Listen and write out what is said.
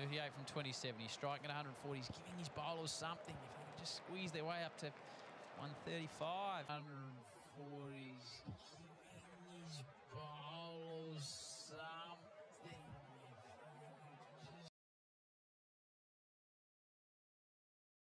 38 from 27. He's striking at 140. He's giving his bowlers something. If they could just squeeze their way up to 135. 140s giving his bowlers